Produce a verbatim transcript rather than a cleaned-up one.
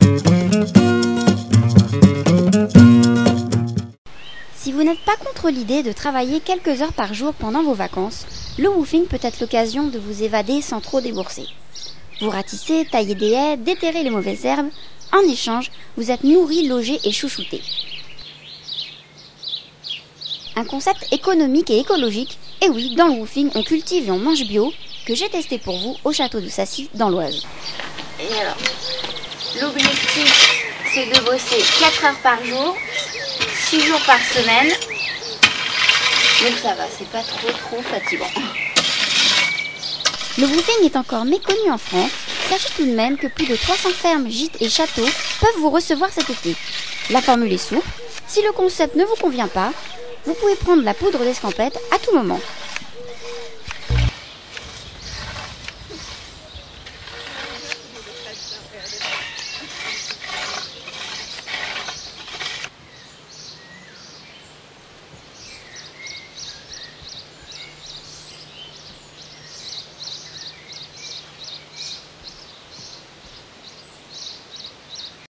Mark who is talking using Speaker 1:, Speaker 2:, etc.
Speaker 1: Si vous n'êtes pas contre l'idée de travailler quelques heures par jour pendant vos vacances, le woofing peut être l'occasion de vous évader sans trop débourser. Vous ratissez, taillez des haies, déterrez les mauvaises herbes. En échange, vous êtes nourri, logé et chouchouté. Un concept économique et écologique. Et oui, dans le woofing, on cultive et on mange bio, que j'ai testé pour vous au château de Sassy dans l'Oise. Et alors, l'objectif, c'est de bosser quatre heures par jour, six jours par semaine. Donc ça va, c'est pas trop trop fatigant. Le woofing est encore méconnu en France. Sachez tout de même que plus de trois cents fermes, gîtes et châteaux peuvent vous recevoir cet été. La formule est souple. Si le concept ne vous convient pas, vous pouvez prendre la poudre d'escampette à tout moment.